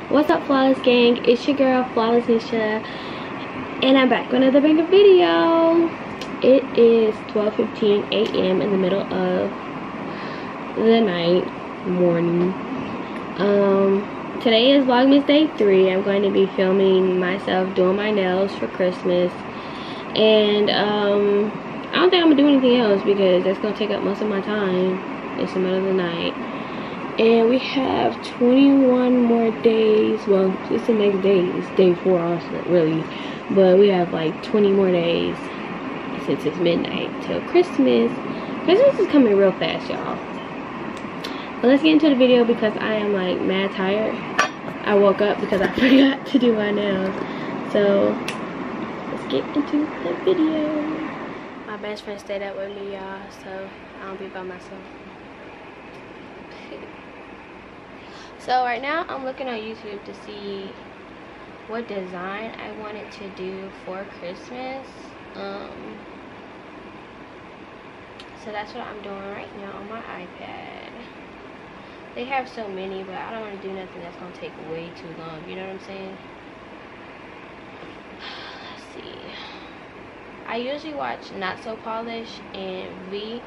What's up, Flawless Gang? It's your girl, Flawless Nisha, and I'm back with another banger video. It is 12:15 a.m. in the middle of the night, morning. Today is Vlogmas Day 3. I'm going to be filming myself doing my nails for Christmas, and I don't think I'm gonna do anything else because that's gonna take up most of my time. It's the middle of the night. And we have 21 more days. Well, it's the next day. It's day 4 also, really. But we have like 20 more days since it's midnight till Christmas. Christmas is coming real fast, y'all. But let's get into the video because I am like mad tired. I woke up because I forgot to do my nails. So let's get into the video. My best friend stayed up with me, y'all, so I don't be by myself. So right now I'm looking on YouTube to see what design I wanted to do for Christmas. So that's what I'm doing right now on my iPad. They have so many, but I don't want to do nothing that's going to take way too long. You know what I'm saying? Let's see. I usually watch Not So Polish and V.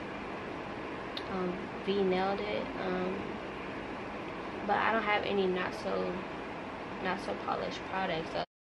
V nailed it. But I don't have any not so polished products.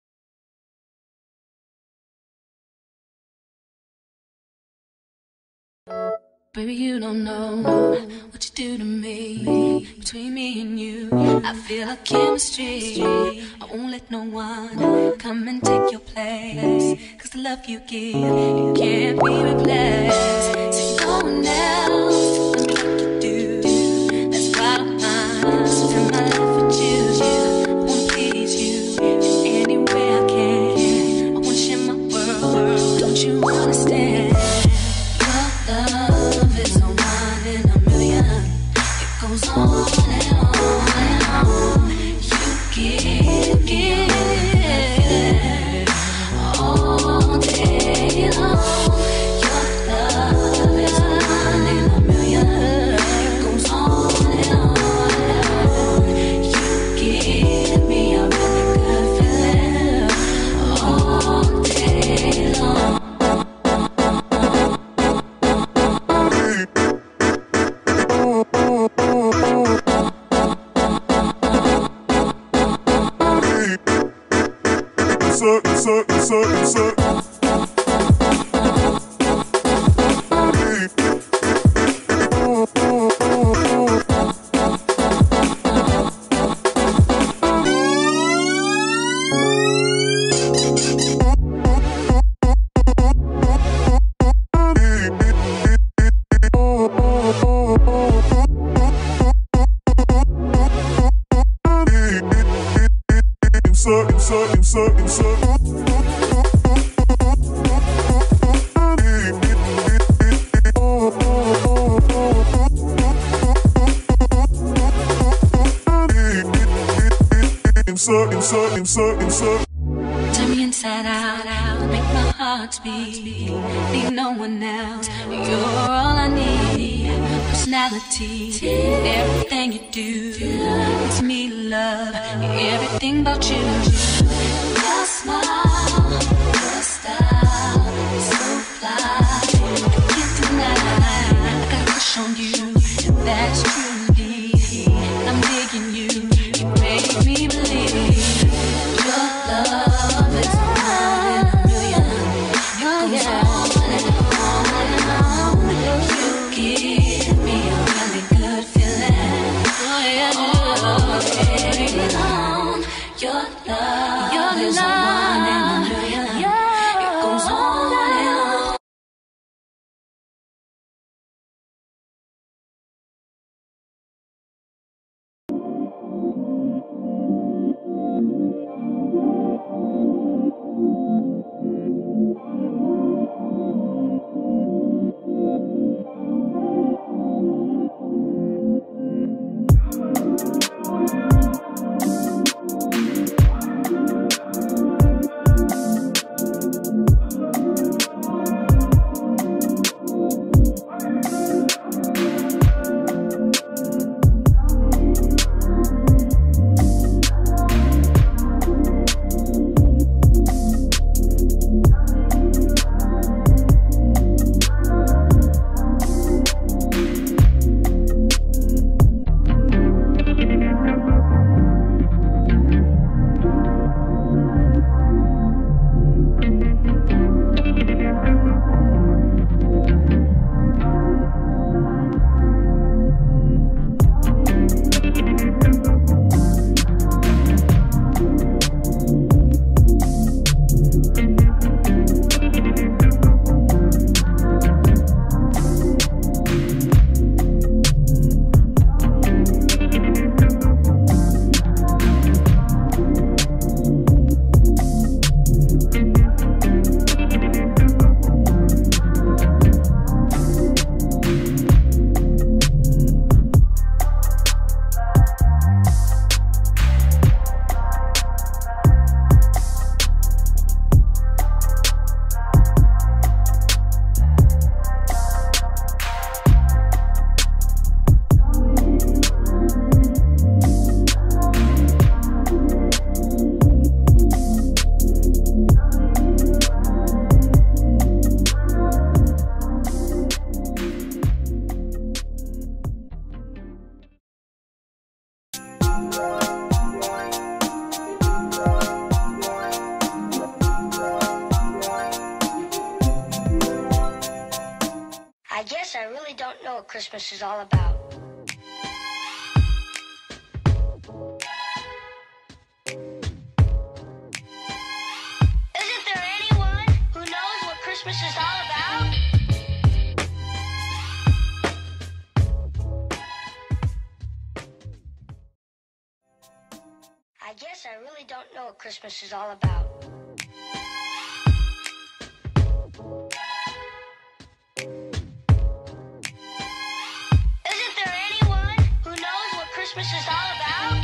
Baby, you don't know what you do to me. Between me and you, I feel like chemistry. I won't let no one come and take your place. Cause the love you give, it can't be replaced. So no one else can do like you do. That's why I'm mine. Spend my life with you. I wanna please you in any way I can. I wanna share my world. Don't you understand? Your love is no one in a million. It goes on and on and on. You give all day long. Your love is no one in a million. It goes on and on and on. You give me a really good feeling all day long. Turn me inside out, make my heart beat. Need no one else, you're all I need. Personality, everything you do makes me love everything about you. Your smile, your style, so fly. I can't deny, I got a crush on you, and that's true indeed. I'm digging you, you make me believe. Your love is one in a million. It goes on and on and on. You give me a really good feeling all day long. Your love is one in a million. It goes on and on. Christmas is all about. Isn't there anyone who knows what Christmas is all about? I guess I really don't know what Christmas is all about. Isn't there anyone who knows what Christmas is all about?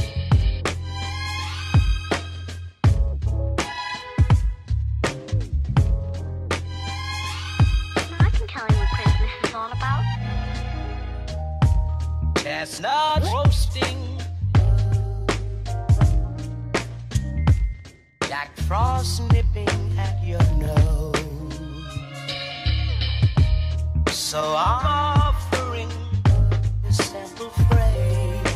I can tell you what Christmas is all about. Chestnuts roasting, Jack Frost nipping at your nose. So I'm offering this simple phrase.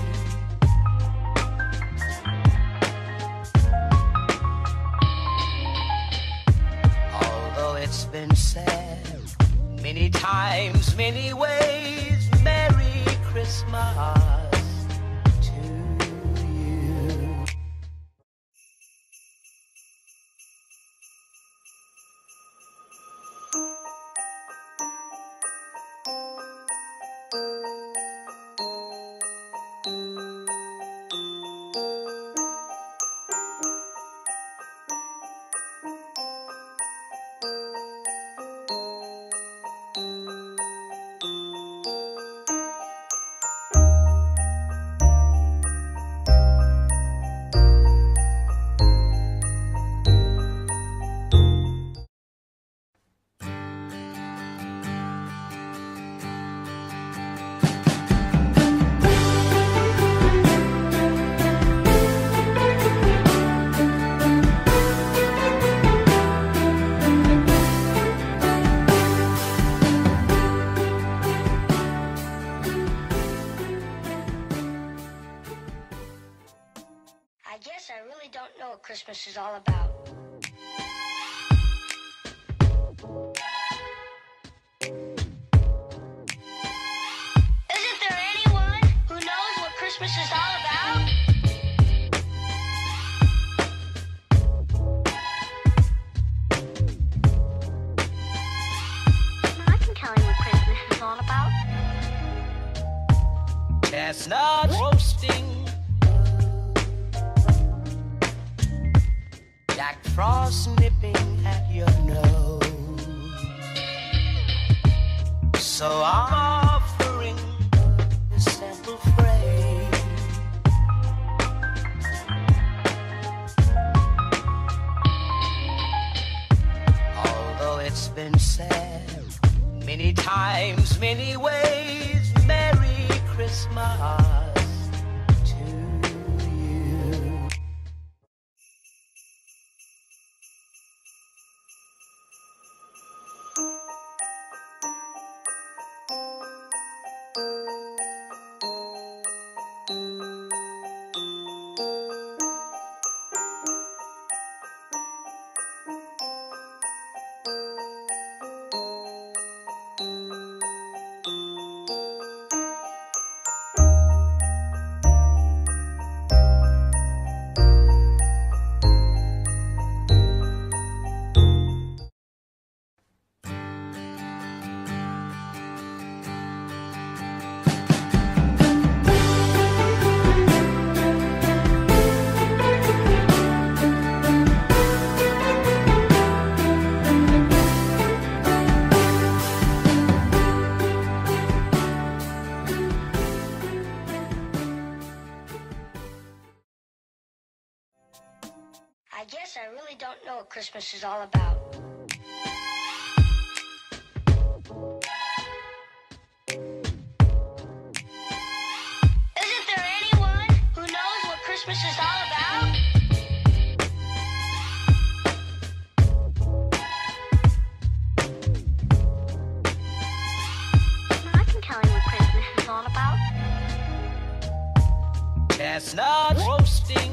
Although it's been said many times, many ways, Merry Christmas to you. I guess I really don't know what Christmas is all about. Isn't there anyone who knows what Christmas is all about? I can tell you what Christmas is all about. Chestnuts roasting, Jack Frost nipping at your nose. So I'm offering this simple phrase. Although it's been said many times, many ways, Merry Christmas to you. I guess I really don't know what Christmas is all about. Isn't there anyone who knows what Christmas is all about? I can tell you what Christmas is all about. Chestnuts roasting,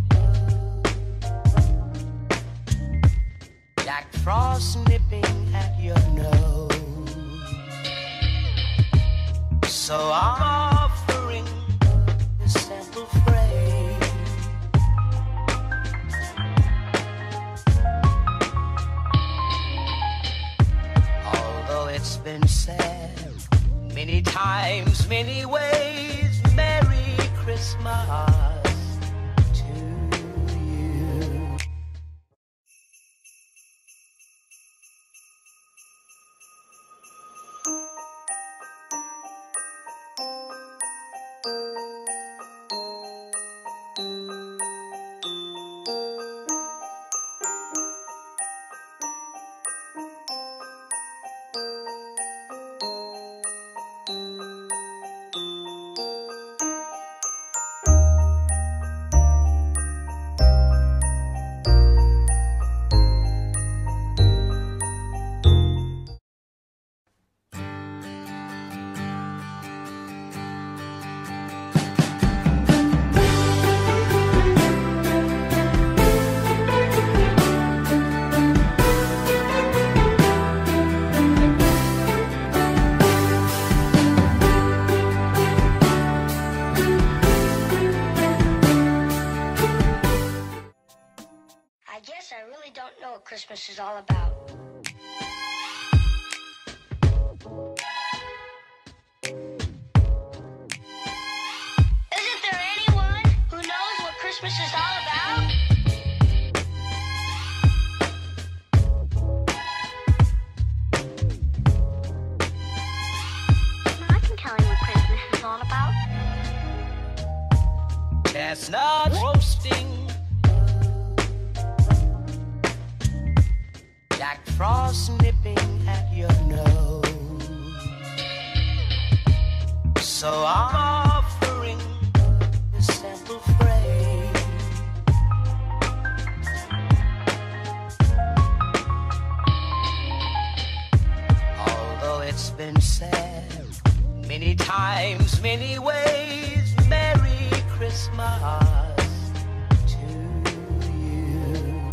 Jack Frost nipping at your nose. So I'm offering this simple phrase. Although it's been said many times, many ways, Merry Christmas to you. I guess I really don't know what Christmas is all about. Isn't there anyone who knows what Christmas is all about? I can tell you what Christmas is all about. Chestnuts roasting, Jack Frost nipping at your nose. So I'm offering this simple phrase. Although it's been said many times, many ways, Merry Christmas to you.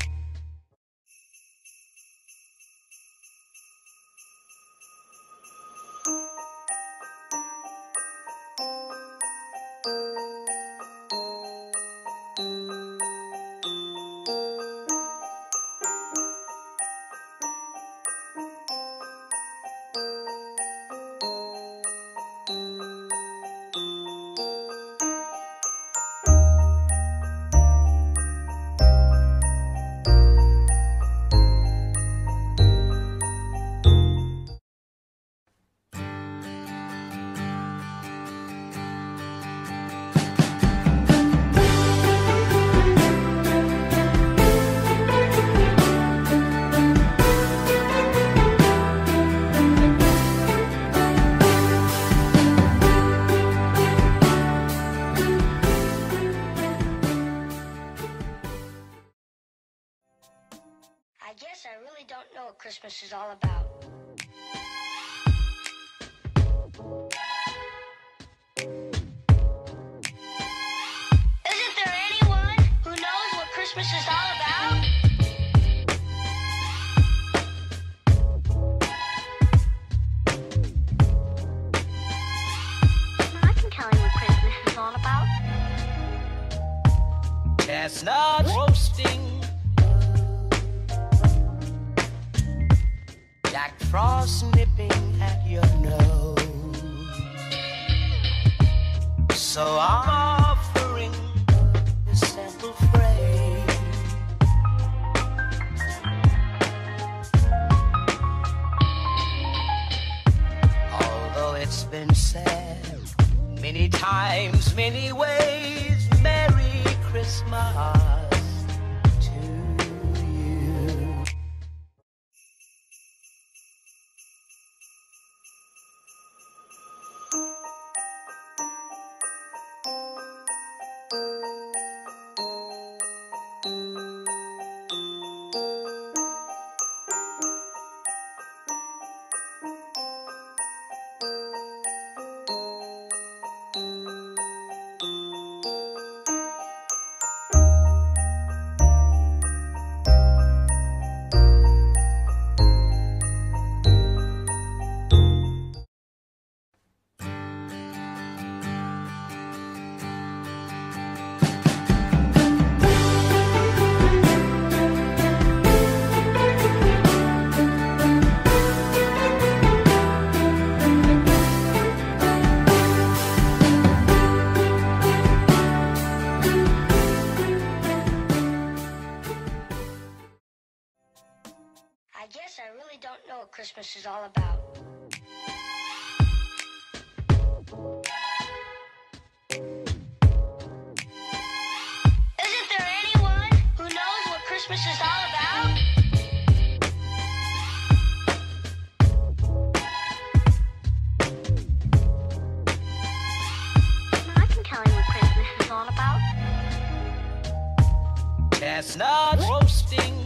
I guess I really don't know what Christmas is all about. Isn't there anyone who knows what Christmas is all about? I can tell you what Christmas is all about. Chestnuts roasting, Jack Frost nipping at your nose. So I'm offering this simple phrase. Although it's been said many times, many ways, Merry Christmas to you. Christmas is all about. Isn't there anyone who knows what Christmas is all about? I can tell you what Christmas is all about. Chestnuts roasting,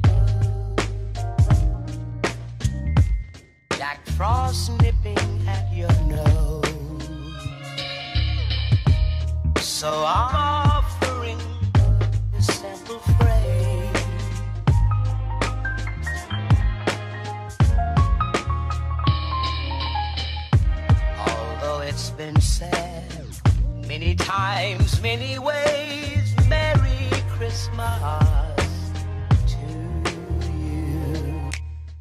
Jack Frost nipping at your nose. So I'm offering a simple phrase. Although it's been said many times, many ways, Merry Christmas to you.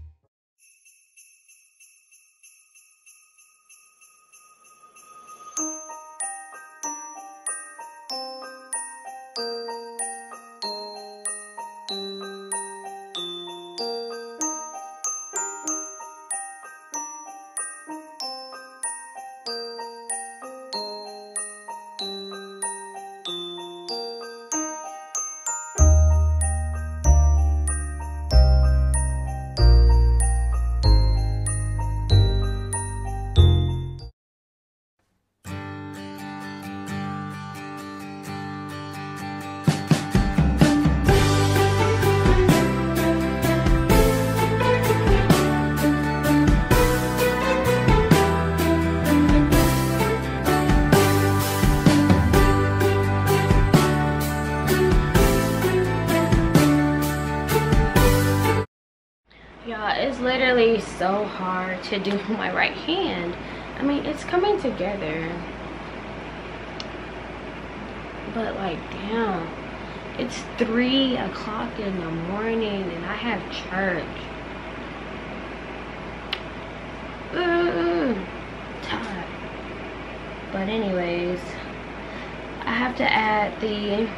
Y'all, it's literally so hard to do my right hand. I mean, it's coming together, but like, damn, it's 3 o'clock in the morning and I have church. Tired. But anyways, I have to add the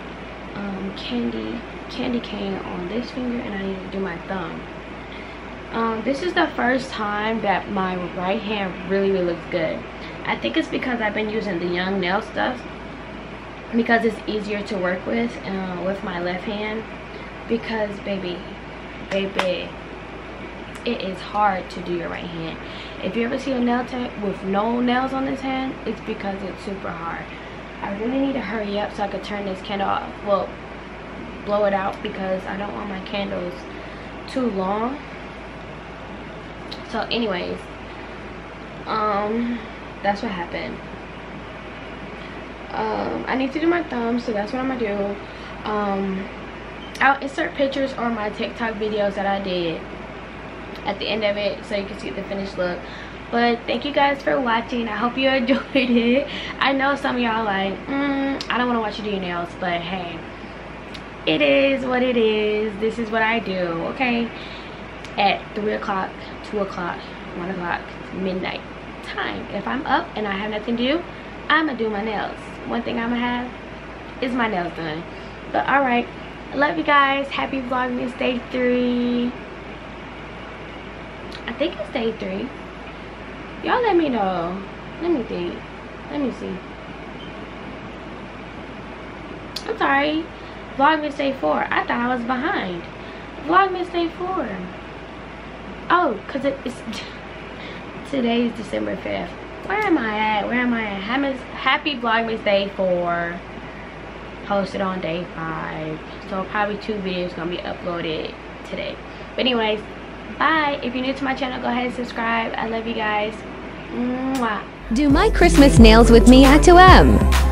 candy cane on this finger, and I need to do my thumb. This is the first time that my right hand really looks good. I think it's because I've been using the Young Nail stuff, because it's easier to work with my left hand. Because baby, it is hard to do your right hand. If you ever see a nail tech with no nails on his hand, it's because it's super hard. I really need to hurry up so I could turn this candle off. Well, blow it out, because I don't want my candles too long. So anyways, that's what happened. I need to do my thumb, so that's what I'm gonna do. I'll insert pictures on my TikTok videos that I did at the end of it, so you can see the finished look. But thank you guys for watching. I hope you enjoyed it. I know some of y'all like, I don't want to watch you do your nails, but hey, it is what it is. This is what I do, okay? At 3 o'clock, 2 o'clock, 1 o'clock, midnight time. If I'm up and I have nothing to do, I'm gonna do my nails. One thing I'm gonna have is my nails done. But alright, I love you guys. Happy Vlogmas Day 3. I think it's Day 3. Y'all let me know. Let me think. Let me see. I'm sorry. Vlogmas Day 4. I thought I was behind. Vlogmas Day 4. Oh, because it's today's December 5th. Where am I at? Where am I at? Happy Vlogmas Day 4. Posted on Day 5. So probably 2 videos gonna be uploaded today. But anyways, bye. If you're new to my channel, go ahead and subscribe. I love you guys. Mwah. Do my Christmas nails with me at 2M.